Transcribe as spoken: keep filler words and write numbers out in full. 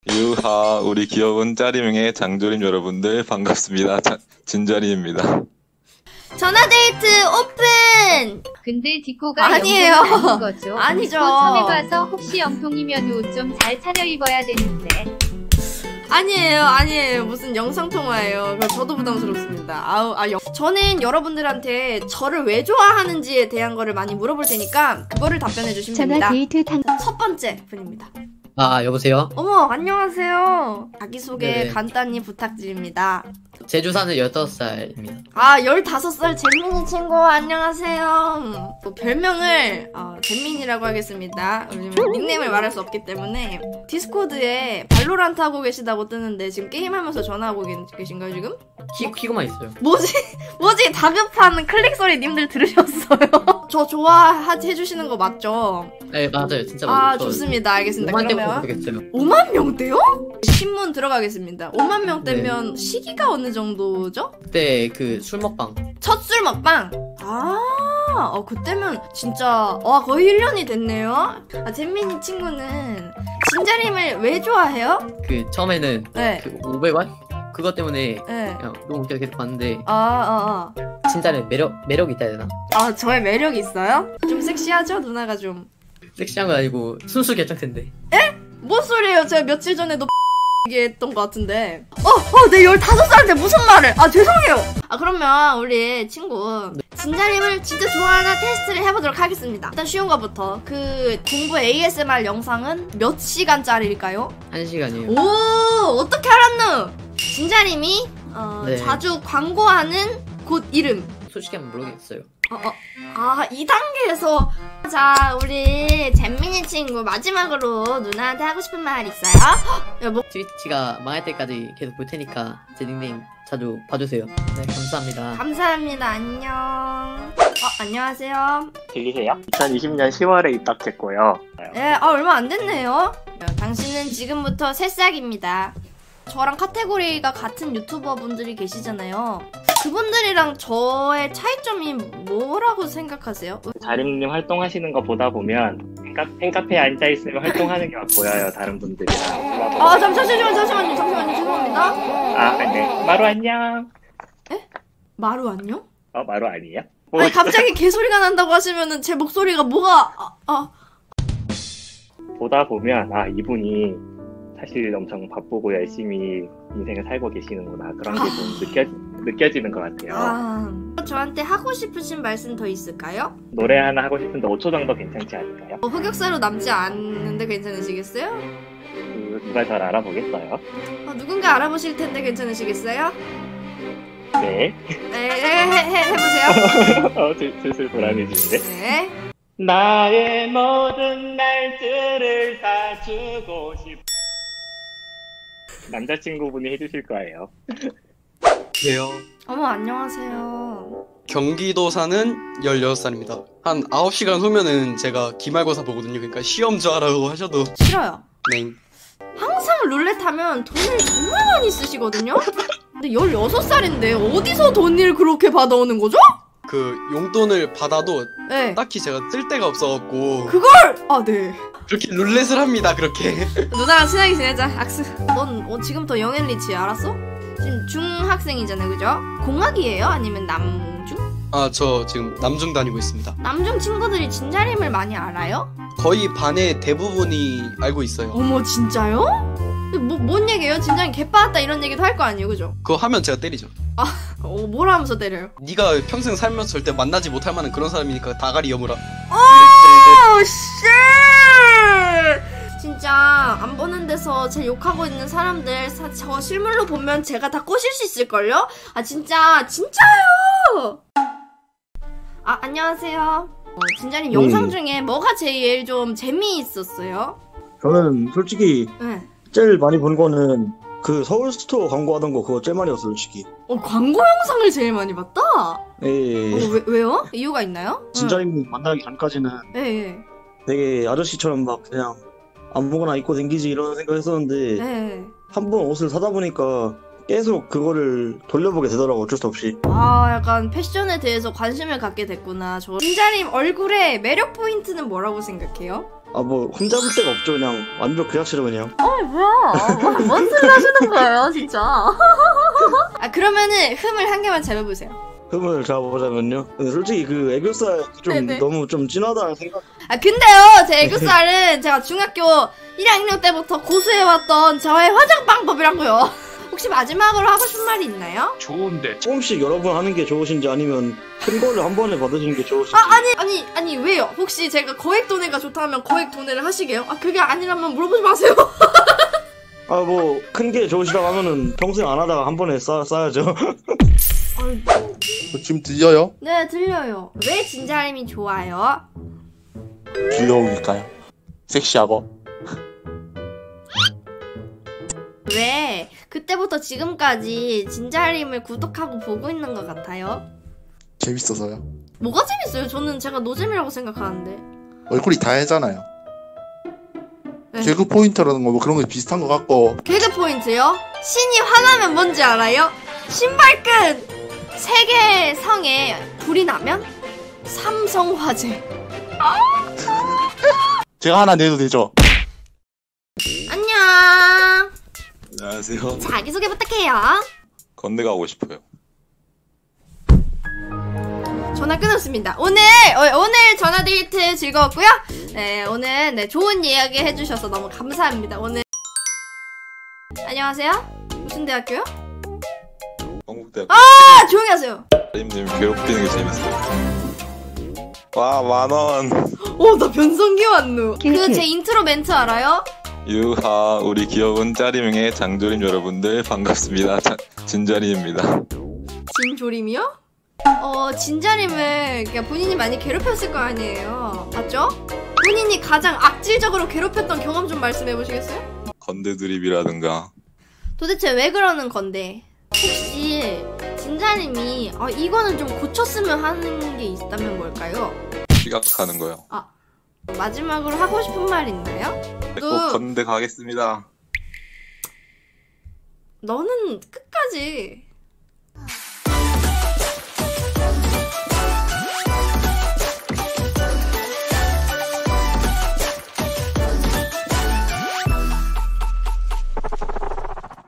유하, 우리 귀여운 짜리명의 장조림 여러분들 반갑습니다. 자, 진짜리입니다. 전화데이트 오픈! 근데 디코가 아니에요. 영통은 아닌 거죠. 아니죠. 디코 처음 해봐서 혹시 영통이면 옷 좀 잘 차려입어야 되는데. 아니에요, 아니에요. 무슨 영상통화예요. 저도 부담스럽습니다. 아우, 아, 영... 저는 여러분들한테 저를 왜 좋아하는지에 대한 거를 많이 물어볼 테니까 그거를 답변해 주시면 됩니다. 전화데이트 당... 첫 번째 분입니다. 아, 여보세요? 어머, 안녕하세요. 자기소개 네네. 간단히 부탁드립니다. 제주 사는 열다섯 살입니다. 아, 열다섯 살 잼민이 친구, 안녕하세요. 뭐 별명을, 어, 잼민이라고 하겠습니다. 왜냐면 닉네임을 말할 수 없기 때문에. 디스코드에 발로란트 하고 계시다고 뜨는데, 지금 게임하면서 전화하고 계, 계신가요, 지금? 키, 키고만 있어요. 뭐지? 뭐지? 다급한 클릭 소리 님들 들으셨어요? 저 좋아해 주시는 거 맞죠? 네, 맞아요. 진짜 아, 맞아요. 좋습니다. 알겠습니다. 오만 그러면. 모르겠어요. 오만 명대요? 신문 들어가겠습니다. 오만 명대면 네. 시기가 어느 정도죠? 그때 그 술 먹방. 첫 술 먹방? 아, 어, 그때면 진짜, 와, 거의 일 년이 됐네요? 아, 잼민이 친구는 진자림을 왜 좋아해요? 그 처음에는 네. 그 오백 원? 그것 때문에 네. 그냥 너무 웃겨서 계속 봤는데 아, 아, 아. 진짜는 매력, 매력이 있다 해야 되나? 아, 저의 매력이 있어요? 좀 섹시하죠? 누나가 좀. 섹시한 건 아니고 순수 결정텐데. 뭔 소리예요? 제가 며칠 전에도 얘기했던 것 같은데. 어, 어, 내 열다섯 살인데 무슨 말을. 아, 죄송해요. 아, 그러면 우리 친구 진자림을 진짜 좋아하나 테스트를 해보도록 하겠습니다. 일단 쉬운 거부터. 그 공부 에이에스엠알 영상은 몇 시간짜리일까요? 한 시간이에요. 오, 어떻게 알았노? 진자림이 어, 네. 자주 광고하는 곳 이름. 솔직히 하면 모르겠어요. 어, 어. 아, 이 단계에서. 자, 우리 잼민이 친구 마지막으로 누나한테 하고 싶은 말 있어요? 헉, 여보. 트위치가 망할 때까지 계속 볼 테니까 제 닉네임 자주 봐주세요. 네, 감사합니다. 감사합니다. 안녕. 어, 안녕하세요. 들리세요? 이천이십 년 시월에 입학했고요. 네, 아, 얼마 안 됐네요. 야, 당신은 지금부터 새싹입니다. 저랑 카테고리가 같은 유튜버 분들이 계시잖아요. 그분들이랑 저의 차이점이 뭐라고 생각하세요? 자림님 활동하시는 거 보다 보면 카, 팬카페에 앉아있으면 활동하는 게 막 보여요, 다른 분들이랑. 아, 잠, 잠시만요, 잠시만요, 잠시만요, 죄송합니다. 아, 네. 마루 안녕. 에? 마루 안녕? 어, 마루 아니에요? 뭐, 아니, 갑자기 개소리가 난다고 하시면은 제 목소리가 뭐가, 아, 아. 보다 보면, 아, 이분이 사실 엄청 바쁘고 열심히 인생을 살고 계시는구나. 그런 게 좀 느껴, 느껴지는 것 같아요. 아, 저한테 하고 싶으신 말씀 더 있을까요? 노래 하나 하고 싶은데 오 초 정도 괜찮지 않을까요? 어, 흑역사로 남지 않는데 괜찮으시겠어요? 그, 누가 잘 알아보겠어요? 어, 누군가 알아보실 텐데 괜찮으시겠어요? 네. 네, 해, 해, 해, 해보세요. 어, 슬- 슬슬 불안해지는데? 네. 나의 모든 날들을 다 주고 싶. 남자친구분이 해주실 거예요. 네요. 어머, 안녕하세요. 경기도 사는 열여섯 살입니다. 한 아홉 시간 후면은 제가 기말고사 보거든요. 그러니까 시험 좋아라고 하셔도 싫어요. 네. 항상 룰렛 하면 돈을 정말 많이 쓰시거든요? 근데 열여섯 살인데 어디서 돈을 그렇게 받아오는 거죠? 그 용돈을 받아도 네. 딱히 제가 쓸 데가 없어갖고 그걸! 아, 네. 그렇게 룰렛을 합니다. 그렇게. 누나랑 친하게 지내자. 악수. 넌 어, 지금부터 영앤리치 알았어? 지금 중학생이잖아요, 그죠? 공학이에요? 아니면 남중? 아, 저 지금 남중 다니고 있습니다. 남중 친구들이 진자림을 많이 알아요? 거의 반의 대부분이 알고 있어요. 어머, 진짜요? 뭐, 뭔 얘기예요? 진자림 개빠았다 이런 얘기도 할 거 아니에요, 그죠? 그거 하면 제가 때리죠. 어, 뭐라 하면서 때려요? 네가 평생 살면서 절대 만나지 못할 만한 그런 사람이니까 다가리 여물아. 오, 씨! 진짜 안 보는 데서 제 욕하고 있는 사람들 사, 저 실물로 보면 제가 다 꼬실 수 있을걸요? 아, 진짜 진짜요! 아, 안녕하세요. 어, 진짜님 음. 영상 중에 뭐가 제일 좀 재미있었어요? 저는 솔직히 네. 제일 많이 본 거는 그 서울스토어 광고하던 거 그거 제일 많이 봤어요, 솔직히. 어, 광고 영상을 제일 많이 봤다? 어, 예, 예. 왜, 왜요? 이유가 있나요? 진짜님 만나기 전까지는 예, 예. 되게 아저씨처럼 막 그냥 아무거나 입고 댕기지 이런 생각했었는데 예. 한 번 옷을 사다 보니까 계속 그거를 돌려보게 되더라고, 어쩔 수 없이. 아, 약간 패션에 대해서 관심을 갖게 됐구나. 저 진자님 얼굴의 매력 포인트는 뭐라고 생각해요? 아 뭐 흠잡을 데가 없죠. 그냥 완벽 그 자체로 그냥. 어 뭐야? 뭐, 뭔 소리 하시는 거예요 진짜? 아 그러면은 흠을 한 개만 잡아보세요. 흠을 잡아보자면요. 근데 솔직히 그 애교살 좀 네네. 너무 좀 진하다는 생각. 아 근데요 제 애교살은 제가 중학교 일 학년 때부터 고수해왔던 저의 화장 방법이라고요. 혹시 마지막으로 하고 싶은 말이 있나요? 좋은데. 조금씩 여러 번 하는 게 좋으신지 아니면 큰 거를 한 번에 받으시는 게 좋으신지. 아 아니 아니 아니 왜요? 혹시 제가 거액 도내가 좋다면 거액 도내를 하시게요? 아 그게 아니라면 물어보지 마세요. 아 뭐 큰 게 좋으시다고 하면은 평생 안 하다가 한 번에 쌓, 쌓아야죠. 지금 들려요? 네 들려요. 왜 진자림이 좋아요? 귀여우니까요. 섹시하고. 왜 그때부터 지금까지 진자림을 구독하고 보고 있는 것 같아요? 재밌어서요. 뭐가 재밌어요? 저는 제가 노잼이라고 생각하는데. 얼굴이 다해잖아요. 네. 개그 포인트라는 거 뭐 그런 거 비슷한 것 같고. 개그 포인트요? 신이 화나면 뭔지 알아요? 신발끈 세 개의 성에 불이 나면 삼성화재. 제가 하나 내도 되죠? 안녕. 안녕하세요. 자기소개 부탁해요. 건대 가고 싶어요. 전화 끊었습니다. 오늘 어, 오늘 전화 데이트 즐거웠고요. 네 오늘 네 좋은 이야기 해주셔서 너무 감사합니다. 오늘 안녕하세요. 무슨 대학교요? 한국대학. 아 조용히 하세요. 자림님 괴롭히는 게 재밌어요. 와 만원. 어나 변성기 왔누. 그 제 인트로 멘트 알아요? 유하 우리 귀여운 짜리명의 장조림 여러분들 반갑습니다. 자, 진자림입니다. 진조림이요? 어 진자림을 그러니까 본인이 많이 괴롭혔을 거 아니에요. 맞죠? 본인이 가장 악질적으로 괴롭혔던 경험 좀 말씀해 보시겠어요? 건대 드립이라든가. 도대체 왜 그러는 건데? 혹시 진자림이 아 이거는 좀 고쳤으면 하는 게 있다면 뭘까요? 시각하는 거요. 아 마지막으로 하고 싶은 말 있나요? 꼭 건대 가겠습니다. 너는 끝까지